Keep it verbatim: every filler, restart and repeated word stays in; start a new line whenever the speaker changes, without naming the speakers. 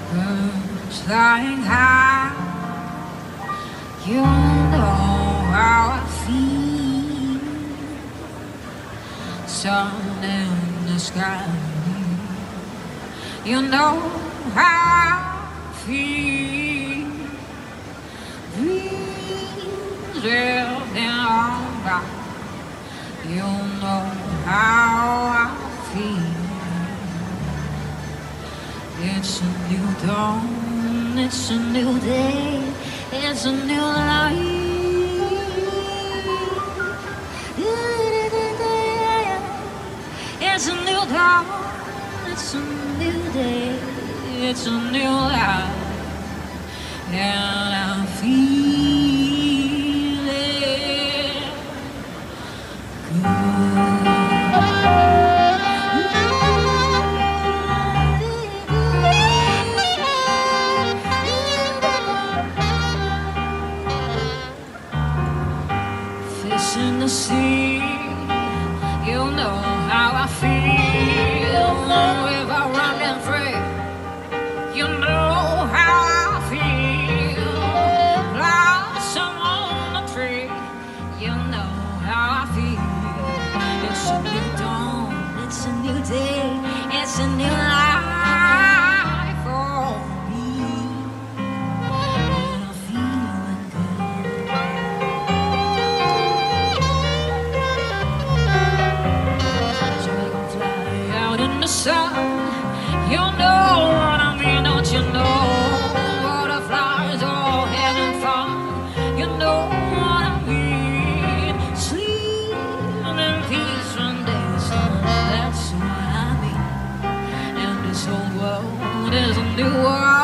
Birds flying high, you know how I feel. Sun in the sky, you know how I feel. Breeze drifting on by, you know how I feel. It's a new dawn, it's a new day, it's a new life. It's a new dawn, it's a new day, it's a new life. And I feel it good. In the sea, you know how I feel. Long river running free, you know how I feel. Blossom on the tree, you know how I feel. It's a new dawn, it's a new day, it's a new life for me. And I'm feeling good. Sun, you know what I mean, don't you know? Butterflies all having fun, you know what I mean. Sleep in peace when there's sun, that's what I mean. And this whole world is a new world.